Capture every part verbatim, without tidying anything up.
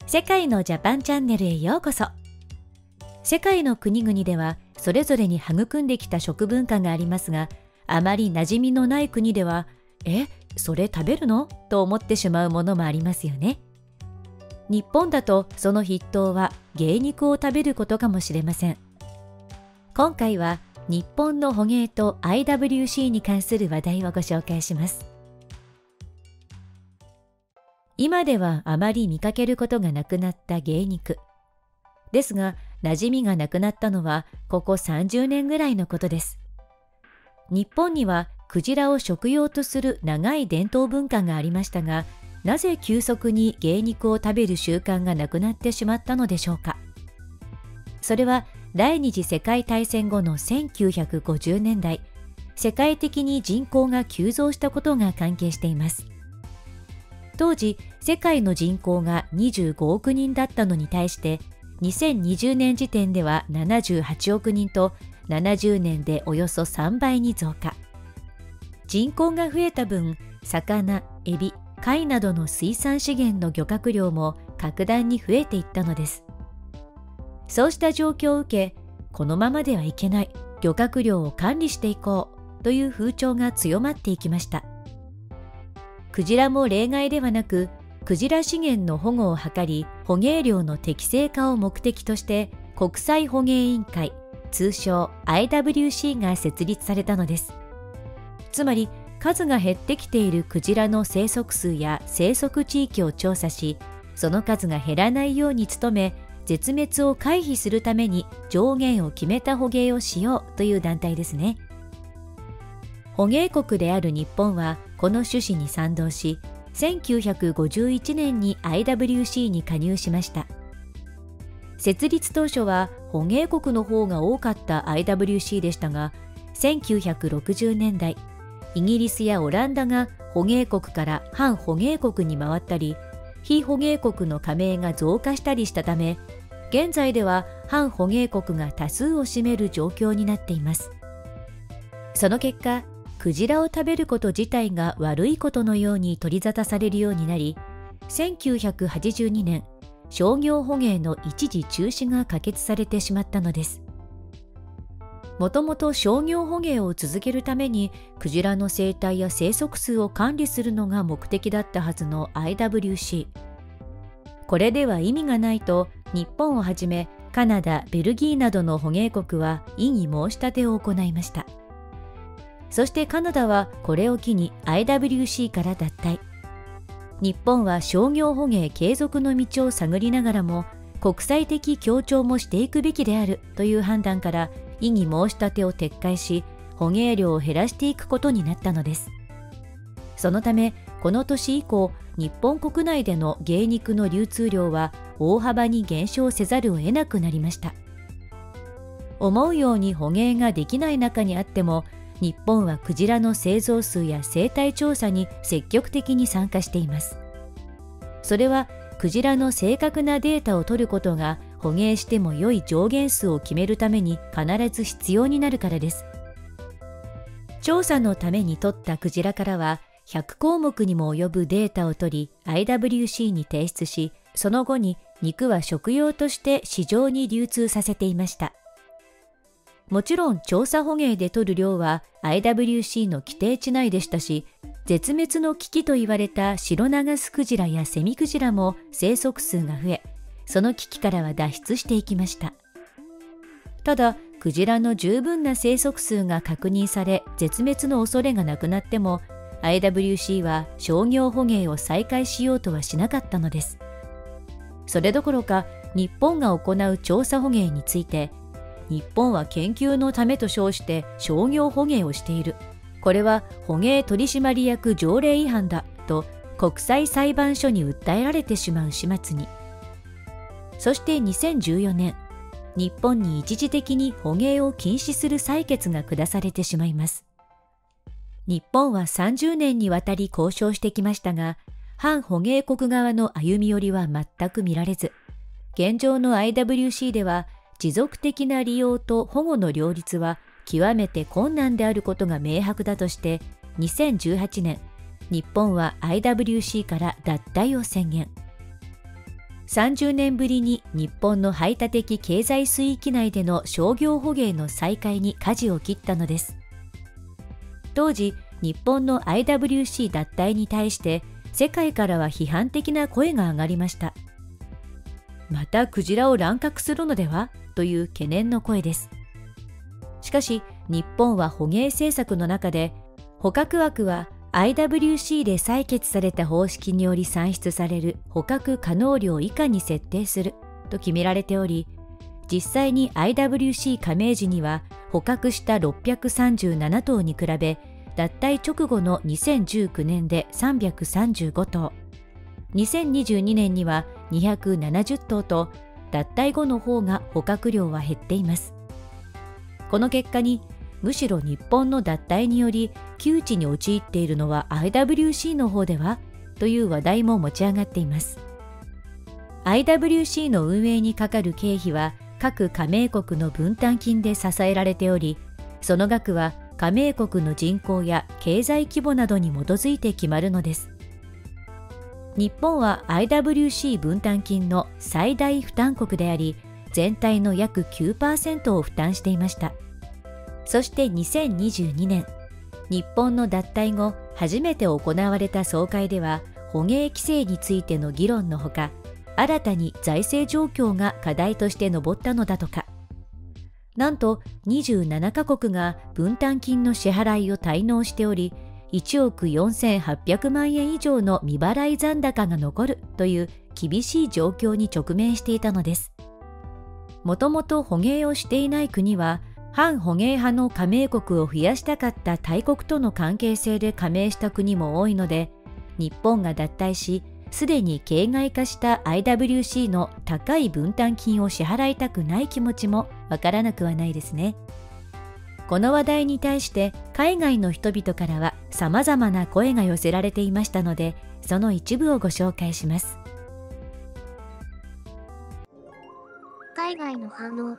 世界のジャパンチャンネルへようこそ。世界の国々ではそれぞれに育んできた食文化がありますが、あまり馴染みのない国では、え、それ食べるの？と思ってしまうものもありますよね。日本だとその筆頭は芸肉を食べることかもしれません。今回は日本の捕鯨と アイダブリューシー に関する話題をご紹介します。今ではあまり見かけることがなくなった芸肉。ですが、馴染みがなくなったのはここさんじゅうねんぐらいのことです。日本にはクジラを食用とする長い伝統文化がありましたが、なぜ急速に芸肉を食べる習慣がなくなってしまったのでしょうか。それは第二次世界大戦後のせんきゅうひゃくごじゅうねんだい、世界的に人口が急増したことが関係しています。当時、世界の人口がにじゅうごおくにんだったのに対して、にせんにじゅうねん時点ではななじゅうはちおくにんと、ななじゅうねんでおよそさんばいに増加。人口が増えた分、魚、エビ、貝などの水産資源の漁獲量も格段に増えていったのです。そうした状況を受け、このままではいけない、漁獲量を管理していこうという風潮が強まっていきました。クジラも例外ではなく、クジラ資源の保護を図り、捕鯨量の適正化を目的として、国際捕鯨委員会、通称 アイダブリューシー が設立されたのです。つまり、数が減ってきているクジラの生息数や生息地域を調査し、その数が減らないように努め、絶滅を回避するために上限を決めた捕鯨をしようという団体ですね。捕鯨国である日本はこの趣旨に賛同し、せんきゅうひゃくごじゅういちねんに アイダブリューシー に加入しました。設立当初は捕鯨国の方が多かった アイダブリューシー でしたが、せんきゅうひゃくろくじゅうねんだい、イギリスやオランダが捕鯨国から反捕鯨国に回ったり、非捕鯨国の加盟が増加したりしたため、現在では反捕鯨国が多数を占める状況になっています。その結果、クジラを食べること自体が悪いことのように取り沙汰されるようになり、せんきゅうひゃくはちじゅうにねん、商業捕鯨の一時中止が可決されてしまったのです。もともと商業捕鯨を続けるために、クジラの生態や生息数を管理するのが目的だったはずの アイダブリューシー。これでは意味がないと、日本をはじめカナダ、ベルギーなどの捕鯨国は異議申し立てを行いました。そしてカナダはこれを機に アイダブリューシー から脱退。日本は商業捕鯨継続の道を探りながらも、国際的協調もしていくべきであるという判断から異議申し立てを撤回し、捕鯨量を減らしていくことになったのです。そのため、この年以降、日本国内での芸肉の流通量は大幅に減少せざるを得なくなりました。思うように捕鯨ができない中にあっても、日本はクジラの製造数や生態調査に積極的に参加しています。それはクジラの正確なデータを取ることが捕鯨しても良い上限数を決めるために必ず必要になるからです。調査のために取ったクジラからはひゃくこうもくにも及ぶデータを取り アイダブリューシー に提出し、その後に肉は食用として市場に流通させていました。もちろん調査捕鯨で取る量は アイダブリューシー の規定値内でしたし、絶滅の危機と言われたシロナガスクジラやセミクジラも生息数が増え、その危機からは脱出していきました。ただ、クジラの十分な生息数が確認され、絶滅の恐れがなくなっても、アイダブリューシー は商業捕鯨を再開しようとはしなかったのです。それどころか、日本が行う調査捕鯨について、日本は研究のためと称して商業捕鯨をしている。これは捕鯨取締役条例違反だと国際裁判所に訴えられてしまう始末に。そしてにせんじゅうよねん、日本に一時的に捕鯨を禁止する裁決が下されてしまいます。日本はさんじゅうねんにわたり交渉してきましたが、反捕鯨国側の歩み寄りは全く見られず、現状の アイダブリューシー では持続的な利用と保護の両立は極めて困難であることが明白だとして、にせんじゅうはちねん、日本は アイダブリューシー から脱退を宣言。 さんじゅうねんぶりに日本の排他的経済水域内での商業捕鯨の再開に舵を切ったのです。当時、日本の アイダブリューシー 脱退に対して世界からは批判的な声が上がりました。またクジラを乱獲するのではという懸念の声です。しかし日本は捕鯨政策の中で、捕獲枠は アイダブリューシー で採決された方式により算出される捕獲可能量以下に設定すると決められており、実際に アイダブリューシー 加盟時には捕獲したろっぴゃくさんじゅうななとうに比べ、脱退直後のにせんじゅうきゅうねんでさんびゃくさんじゅうごとう、にせんにじゅうにねんにはにひゃくななじゅっとうと、脱退後の方が捕獲量は減っています。この結果に、むしろ日本の脱退により窮地に陥っているのは アイダブリューシー の方ではという話題も持ち上がっています。アイダブリューシー の運営にかかる経費は各加盟国の分担金で支えられており、その額は加盟国の人口や経済規模などに基づいて決まるのです。日本は アイダブリューシー 分担金の最大負担国であり、全体の約 きゅうパーセント を負担していました。そしてにせんにじゅうにねん、日本の脱退後初めて行われた総会では、捕鯨規制についての議論のほか、新たに財政状況が課題として上ったのだとか。なんとにじゅうななかこくが分担金の支払いを滞納しており、いちおくよんせんはっぴゃくまんえん以上の未払い残高が残るという厳しい状況に直面していたのです。もともと捕鯨をしていない国は、反捕鯨派の加盟国を増やしたかった大国との関係性で加盟した国も多いので、日本が脱退し、すでに形骸化した アイダブリューシー の高い分担金を支払いたくない気持ちもわからなくはないですね。この話題に対して海外の人々からは様々な声が寄せられていましたので、その一部をご紹介します。 海外の反応。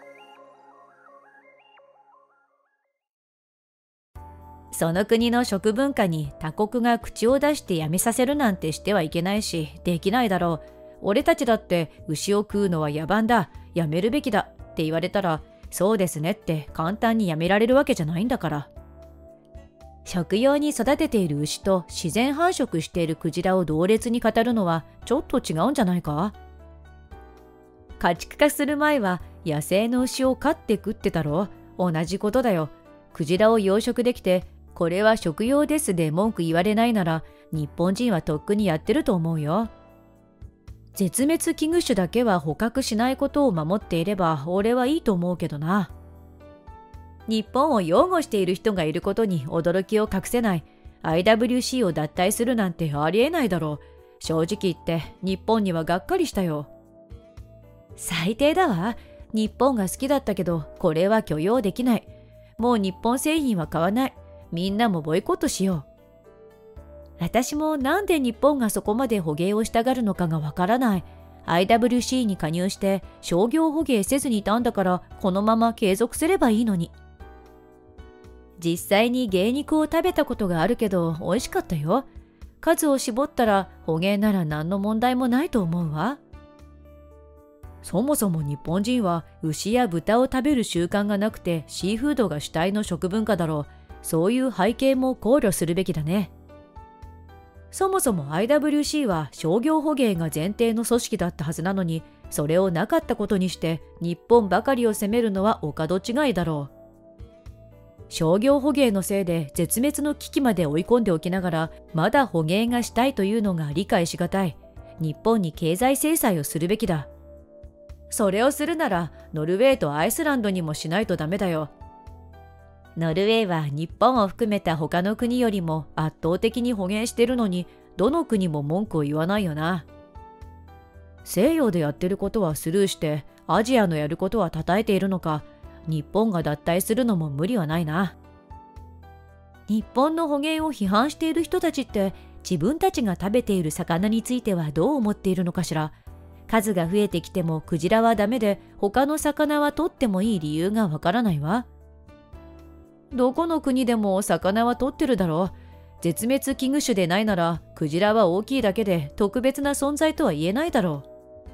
その国の食文化に他国が口を出してやめさせるなんてしてはいけないし、できないだろう。俺たちだって牛を食うのは野蛮だ、やめるべきだって言われたら、そうですねって簡単にやめられるわけじゃないんだから。食用に育てている牛と自然繁殖しているクジラを同列に語るのはちょっと違うんじゃないか？家畜化する前は野生の牛を飼って食ってたろ？同じことだよ。クジラを養殖できて、これは食用ですで文句言われないなら、日本人はとっくにやってると思うよ。絶滅危惧種だけは捕獲しないことを守っていれば俺はいいと思うけどな。日本を擁護している人がいることに驚きを隠せない。アイダブリューシー を脱退するなんてありえないだろう。正直言って日本にはがっかりしたよ。最低だわ。日本が好きだったけどこれは許容できない。もう日本製品は買わない。みんなもボイコットしよう。私もなんで日本がそこまで捕鯨をしたがるのかがわからない。アイダブリューシー に加入して商業捕鯨せずにいたんだから、このまま継続すればいいのに。実際に鯨肉を食べたことがあるけど美味しかったよ。数を絞ったら捕鯨なら何の問題もないと思うわ。そもそも日本人は牛や豚を食べる習慣がなくて、シーフードが主体の食文化だろう。そういう背景も考慮するべきだね。そもそも アイダブリューシー は商業捕鯨が前提の組織だったはずなのに、それをなかったことにして日本ばかりを責めるのはお門違いだろう。商業捕鯨のせいで絶滅の危機まで追い込んでおきながら、まだ捕鯨がしたいというのが理解しがたい。日本に経済制裁をするべきだ。それをするならノルウェーとアイスランドにもしないとダメだよ。ノルウェーは日本を含めた他の国よりも圧倒的に捕鯨してるのに、どの国も文句を言わないよな。西洋でやってることはスルーしてアジアのやることは称えているのか。日本が脱退するのも無理はないな。日本の捕鯨を批判している人たちって自分たちが食べている魚についてはどう思っているのかしら。数が増えてきてもクジラはダメで他の魚は取ってもいい理由がわからないわ。どこの国でも魚は取ってるだろう。絶滅危惧種でないならクジラは大きいだけで特別な存在とは言えないだろう。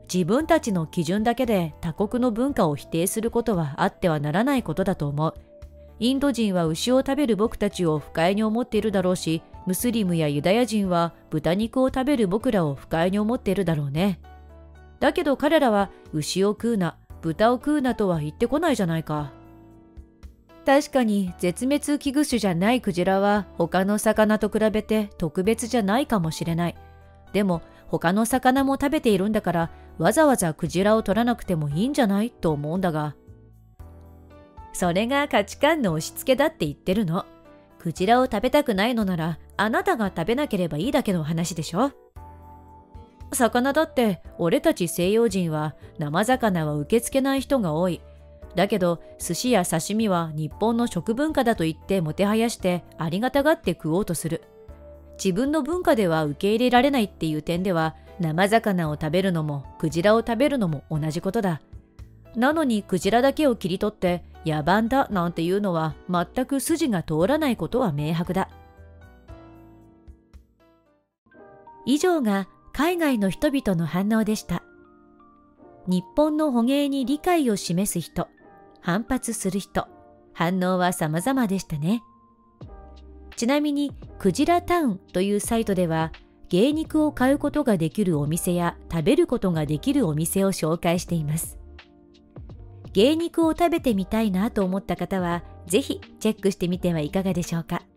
自分たちの基準だけで他国の文化を否定することはあってはならないことだと思う。インド人は牛を食べる僕たちを不快に思っているだろうし、ムスリムやユダヤ人は豚肉を食べる僕らを不快に思っているだろうね。だけど彼らは牛を食うな、豚を食うなとは言ってこないじゃないか。確かに絶滅危惧種じゃないクジラは他の魚と比べて特別じゃないかもしれない。でも他の魚も食べているんだからわざわざクジラを取らなくてもいいんじゃないと思うんだが。それが価値観の押し付けだって言ってるの。クジラを食べたくないのならあなたが食べなければいいだけの話でしょ。魚だって俺たち西洋人は生魚は受け付けない人が多い。だけど寿司や刺身は日本の食文化だと言ってもてはやしてありがたがって食おうとする。自分の文化では受け入れられないっていう点では生魚を食べるのもクジラを食べるのも同じことだ。なのにクジラだけを切り取って野蛮だなんていうのは全く筋が通らないことは明白だ。以上が海外の人々の反応でした。日本の捕鯨に理解を示す人、反発する人、反応は様々でしたね。ちなみにクジラタウンというサイトでは芸肉を買うことができるお店や食べることができるお店を紹介しています。芸肉を食べてみたいなと思った方はぜひチェックしてみてはいかがでしょうか。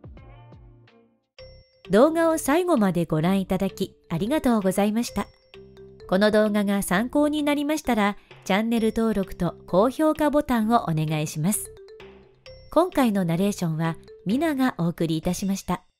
動画を最後までご覧いただきありがとうございました。この動画が参考になりましたらチャンネル登録と高評価ボタンをお願いします。今回のナレーションはミナがお送りいたしました。